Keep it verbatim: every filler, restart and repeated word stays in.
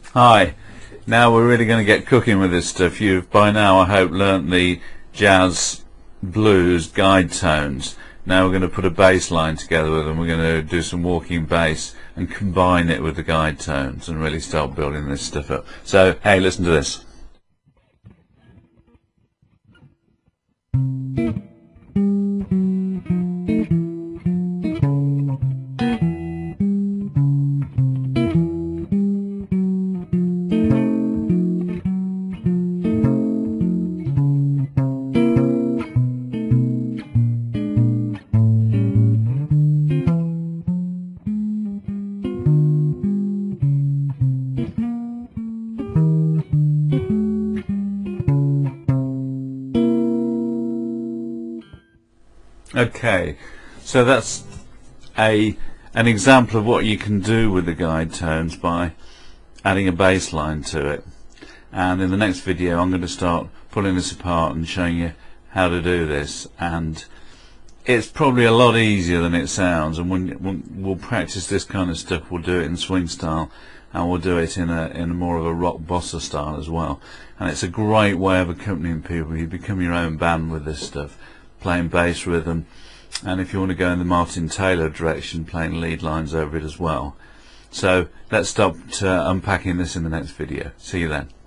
Hi, now we're really going to get cooking with this stuff. You've by now, I hope, learnt the jazz blues guide tones. Now we're going to put a bass line together with them. We're going to do some walking bass and combine it with the guide tones and really start building this stuff up. So hey, listen to this. Okay, so that's a an example of what you can do with the guide tones by adding a bass line to it. And in the next video I'm going to start pulling this apart and showing you how to do this, and it's probably a lot easier than it sounds. And when, when we'll practice this kind of stuff, we'll do it in swing style, and we'll do it in a in more of a rock bossa style as well. And it's a great way of accompanying people. You become your own band with this stuff, playing bass rhythm, and if you want to go in the Martin Taylor direction, playing lead lines over it as well. So let's start uh, unpacking this in the next video. See you then.